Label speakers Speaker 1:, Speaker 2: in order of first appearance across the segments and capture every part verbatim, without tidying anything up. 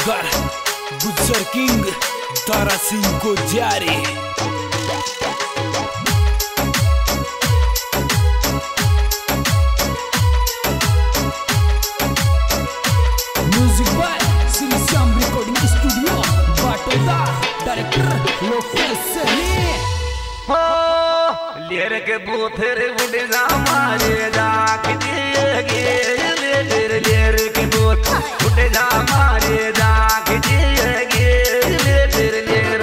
Speaker 1: Singer गुजर king Dara Singh को जारी। Music by Shri Shyam recording studio Batoda, director Lokesh Sunny.
Speaker 2: हो लेर के बूथर उड़ जा मारे जा के गे लेर लेर के बूथ उड़ जा मारे जा के गे लेर लेर।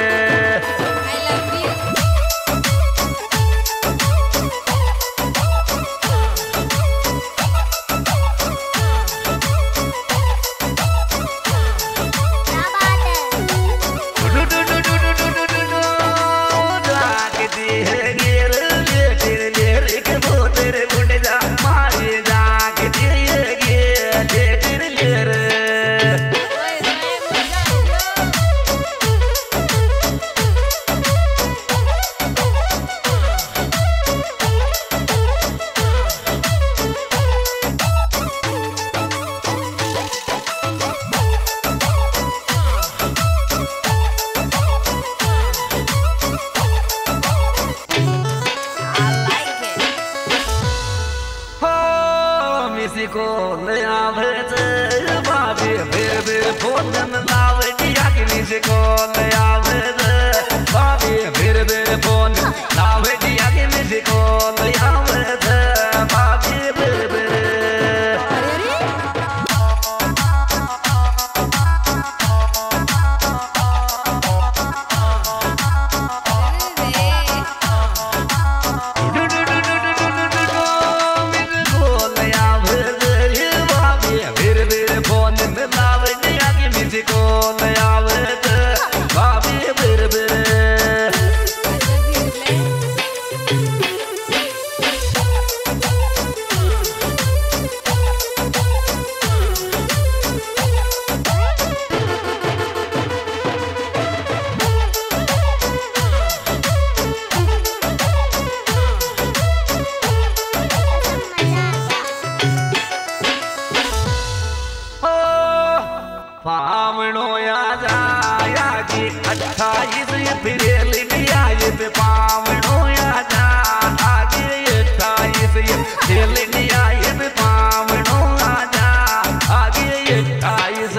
Speaker 2: को ले आवे ते बाबी फिर फिर फोन में लावे दिया कि निसे को ले आवे ते बाबी फिर फिर फोन लावे दिया कि निसे को ले आवे ते बाबी फिर फिर। पावनो या जाया की अट्ठाईस फिर लिया ये पावनो या जा आगे अट्ठाईस फिर लिया ये पावनो या जा आगे अट्ठाईस।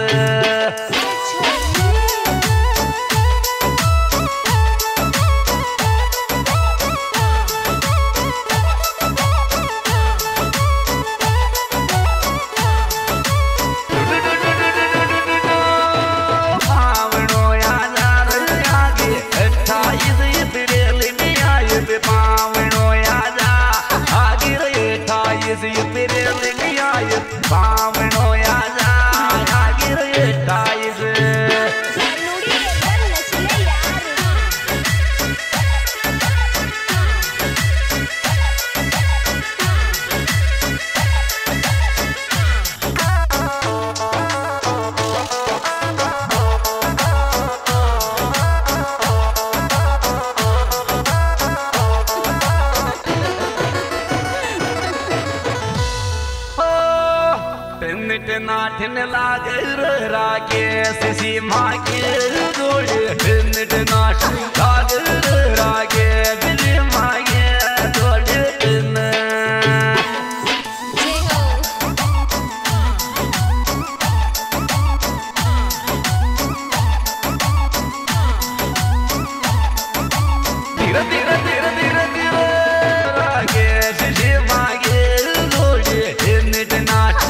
Speaker 2: पावनो या जा आगे अट्ठाईस। नाठन लागे रागे सीमा के जोड़े निट नाठ लागे रागे बिली मागे जोड़े न। धीरे धीरे धीरे धीरे धीरे रागे सीमा के जोड़े निट नाठ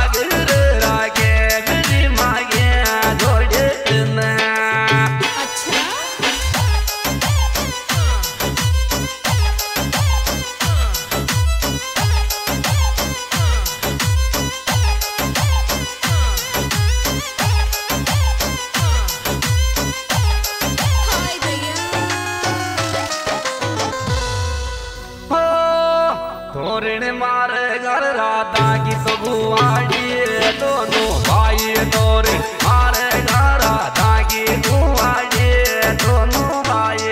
Speaker 2: तोरण मारे घर राधा की तो गुआड़ी दोनों भाई तोरे मारे घर राधा की गुआड़ी दोनों भाई।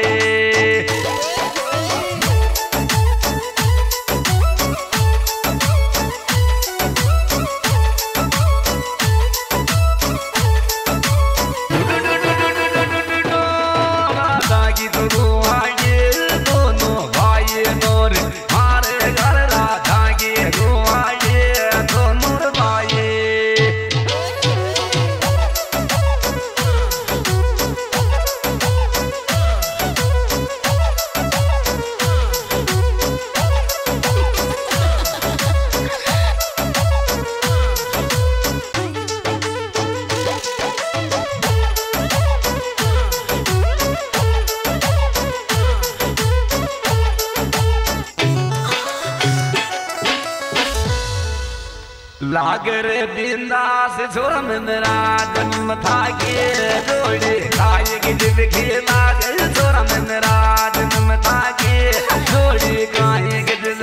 Speaker 2: अगर बिंदास छोरा मेरा जन्म था के जोड़े खाए की जिंदगी लागे छोरा मेरा जन्म था के जोड़े खाए के दिल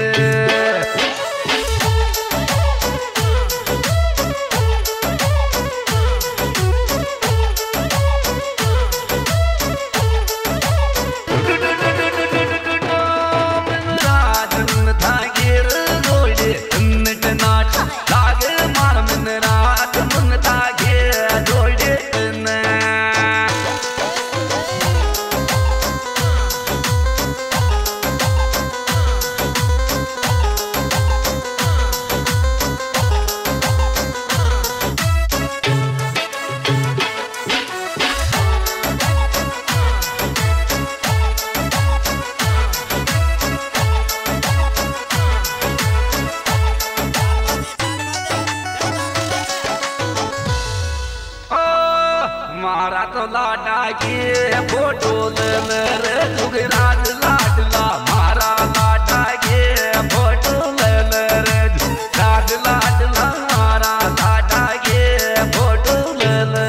Speaker 2: मारा तो लाडा के फोटो ले रे जुगराज लाडला मारा लाडा के फोटो ले रे जुगराज लाडला मारा लाडा के फोटो ले ले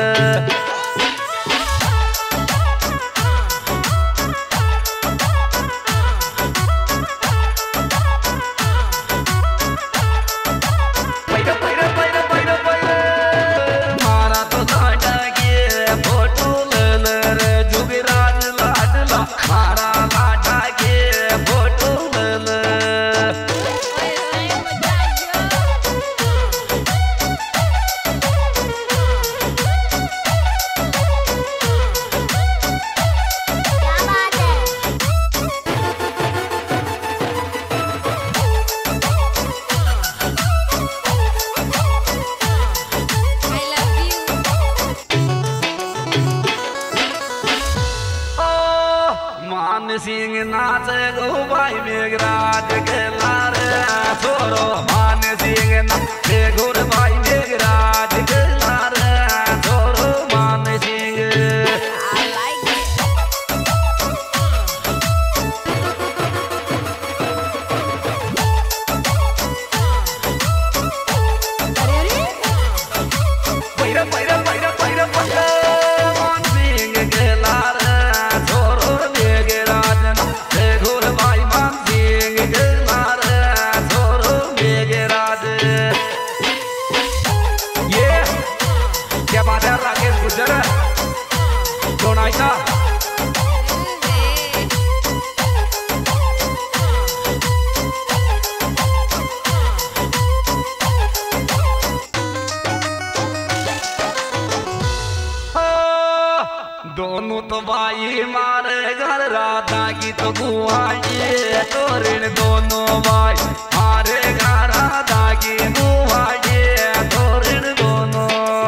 Speaker 2: सिंह नाच गो भाई मेघराज के लारे छोरो मान सिंह नाच गोर भाई मेघराज के लारे छोरो मान सिंह पैरा पैरा पैरा पैरा पैरा मान सिंह के लारे छोरो क्या बात है राकेश गुजर कौन आया दोनों तो भाई मारे घर राधा की तो गुआई तोरण दोनों भाई मारे घर राधा की गुआई तोरण दोनों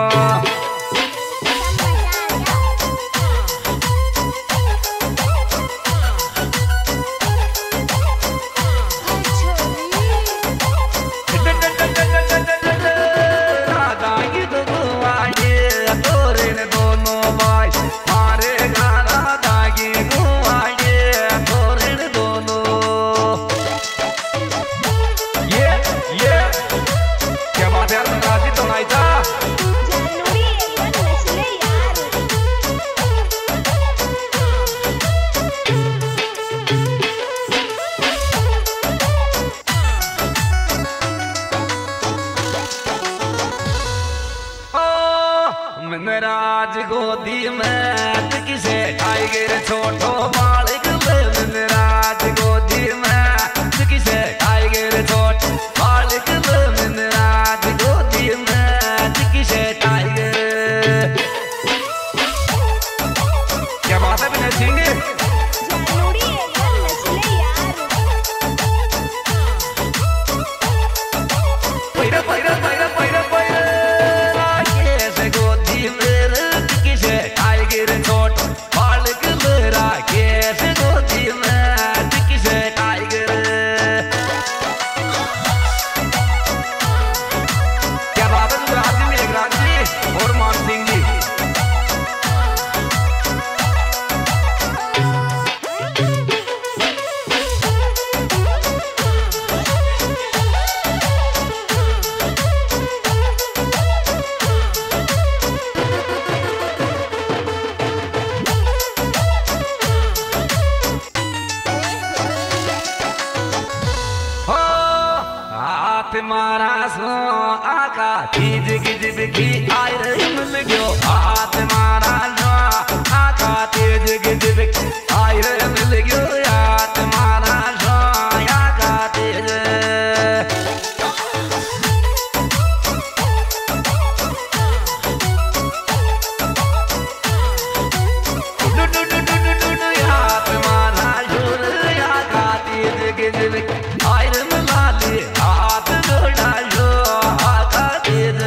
Speaker 2: राज गोदी में किसे टाइगर छोटो बालिक ले राज गोदी में किसे टाइगर छोट बालिक ले राज गोदी में किसे टाइगर क्या बात है विनय सिंह पैरा पैरा पैरा पैरा पैरा कैसे गोदी में किसे टाइगर छोट बालिक ले राकेश आका तीज गिज बिखी आय रे मिल गयो हाथ मारा जो आका तीज गिज बिखी आय रे मिल गयो हाथ मारा जो आका तीज हाथ मारा जो आका तीज गिज बिखी आय रे मिला ले हाथ जोड़ा जो आका तीज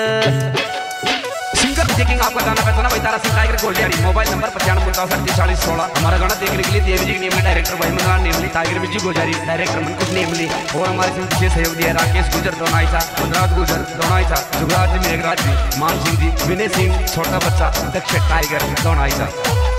Speaker 2: चेकिंग आपका गाना पहचाना भाई तारा सिंह टाइगर गोल्डियारी मोबाइल नंबर पचानवे उनतालीस अड़तीस चालीस सोलह। हमारा गाना देखने के लिए देवी जी नेमली डायरेक्टर भाई मंगला नेमली टाइगर विजय गोजारी डायरेक्टर मनकुश नेमली और हमारे इसमें विशेष सहयोग दिया राकेश गुजर दोनाईसा पंद्रह गुजर दोनाईसा जुगराज जी मेघराज जी मान सिंह जी विनय सिंह छोटा बच्चा दक्ष टाइगर दोनाईसा।